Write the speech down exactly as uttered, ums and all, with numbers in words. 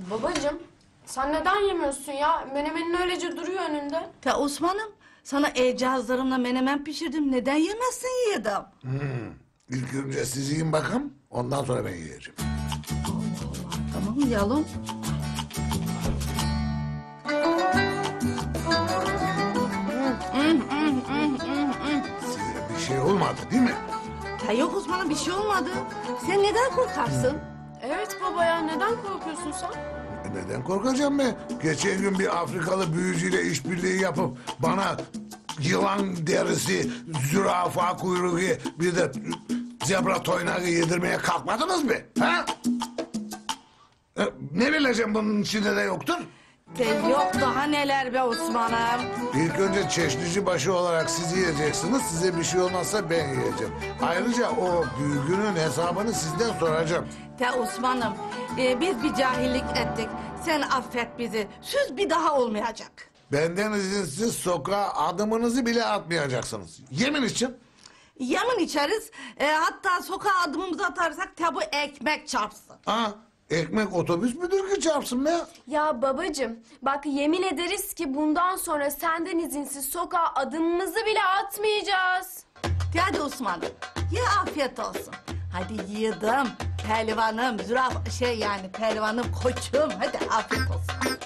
Babacığım, sen neden yemiyorsun ya? Menemenin öylece duruyor önünde. Ya Osman'ım, sana el cihazlarımla menemen pişirdim. Neden yemezsin yedim? Hmm. İlk önce siz yiyin bakın, ondan sonra ben yiyeceğim. Tamam mı yalım? Size bir şey olmadı değil mi? Ya yok Osman'ım, bir şey olmadı. Sen neden korkarsın? Evet baba ya, neden korkuyorsun sen? E Neden korkacağım ben? Geçen gün bir Afrikalı büyücüyle işbirliği yapıp bana yılan derisi, zürafa kuyruğu, bir de zebra toynağı yedirmeye kalkmadınız mı? Ha? E, ne bileceğim bunun içinde de yoktur? De yok daha neler be Osman'ım. İlk önce çeşnici başı olarak siz yiyeceksiniz. Size bir şey olmazsa ben yiyeceğim. Ayrıca o büyücünün hesabını sizden soracağım. De Osman'ım, e, biz bir cahillik ettik. Sen affet bizi. Söz bir daha olmayacak. Benden izinsiz sokağa adımınızı bile atmayacaksınız. Yemin için. Yemin içeriz. E, hatta sokağa adımımızı atarsak tabu ekmek çarpsın. Ha, ekmek otobüs müdür ki çarpsın be? Ya babacığım, bak yemin ederiz ki bundan sonra senden izinsiz sokağa adımımızı bile atmayacağız. De hadi Osman'ım. Ye afiyet olsun. Hadi yedim. Pehlivanım, züraf şey yani pehlivanım koçum. Hadi afiyet olsun.